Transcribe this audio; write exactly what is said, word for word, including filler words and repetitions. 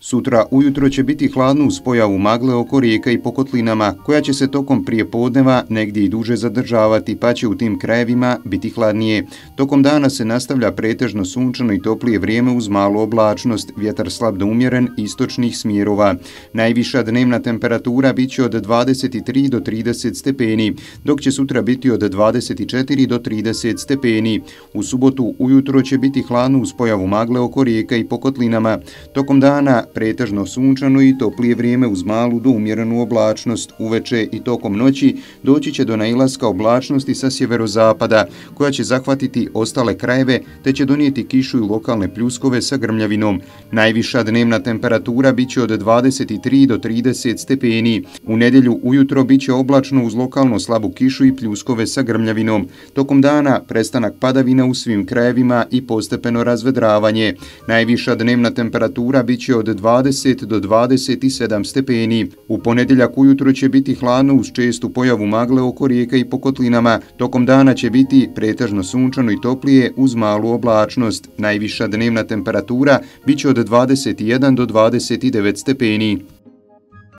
Sutra ujutro će biti hladno uz pojavu magle oko rijeka i po kotlinama, koja će se tokom prijepodneva negdje i duže zadržavati, pa će u tim krajevima biti hladnije. Tokom dana se nastavlja pretežno sunčano i toplije vrijeme uz malu oblačnost, vjetar slab do umjeren istočnih smjerova. Najviša dnevna temperatura bit će od dvadeset tri do trideset stepeni, dok će sutra biti od dvadeset četiri do trideset stepeni. U subotu ujutro će biti hladno uz pojavu magle oko rijeka i po kotlinama. Tokom dana pretežno sunčano i toplije vrijeme uz malu do umjerenu oblačnost. Uveče i tokom noći doći će do nailaska oblačnosti sa sjeverozapada, koja će zahvatiti ostale krajeve te će donijeti kišu i lokalne pljuskove sa grmljavinom. Najviša dnevna temperatura bit će od dvadeset tri do trideset stepeni. U nedjelju ujutro bit će oblačno uz lokalno slabu kišu i pljuskove sa grmljavinom. Tokom dana prestanak padavina u svim krajevima i postepeno razvedravanje. Najviša dnevna temperatura bit će od dvadeset do dvadeset sedam stepeni. U ponedjeljak ujutro će biti hladno uz čestu pojavu magle oko rijeka i po kotlinama. Tokom dana će biti pretežno sunčano i toplije uz malu oblačnost. Najviša dnevna temperatura bit će od dvadeset jedan do dvadeset devet stepeni.